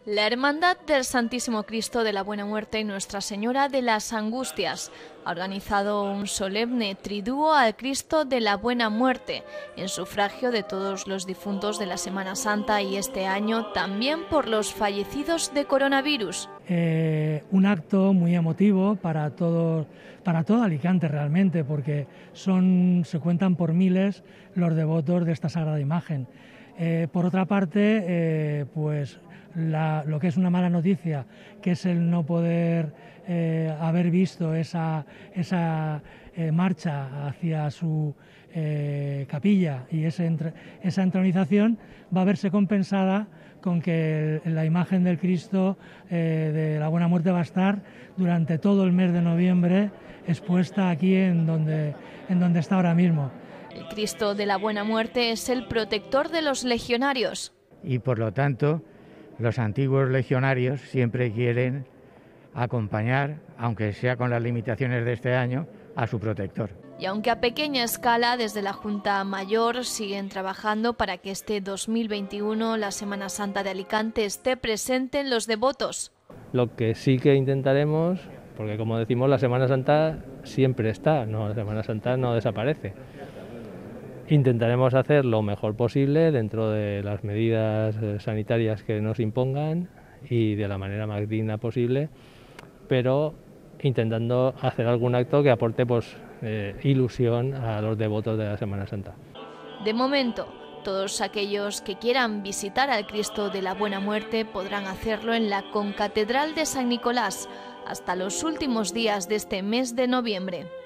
La Hermandad del Santísimo Cristo de la Buena Muerte y Nuestra Señora de las Angustias ha organizado un solemne triduo al Cristo de la Buena Muerte en sufragio de todos los difuntos de la Semana Santa y este año también por los fallecidos de coronavirus. Un acto muy emotivo para todo Alicante realmente, porque se cuentan por miles los devotos de esta sagrada imagen. Por otra parte, lo que es una mala noticia, que es el no poder haber visto esa marcha hacia su capilla y esa entronización, va a verse compensada con que la imagen del Cristo de la Buena Muerte va a estar durante todo el mes de noviembre expuesta aquí en donde está ahora mismo. El Cristo de la Buena Muerte es el protector de los legionarios. Y por lo tanto, los antiguos legionarios siempre quieren acompañar, aunque sea con las limitaciones de este año, a su protector. Y aunque a pequeña escala, desde la Junta Mayor siguen trabajando para que este 2021, la Semana Santa de Alicante, esté presente en los devotos. Lo que sí que intentaremos, porque como decimos, la Semana Santa siempre está, la Semana Santa no desaparece. Intentaremos hacer lo mejor posible dentro de las medidas sanitarias que nos impongan y de la manera más digna posible, pero intentando hacer algún acto que aporte ilusión a los devotos de la Semana Santa. De momento, todos aquellos que quieran visitar al Cristo de la Buena Muerte podrán hacerlo en la Concatedral de San Nicolás hasta los últimos días de este mes de noviembre.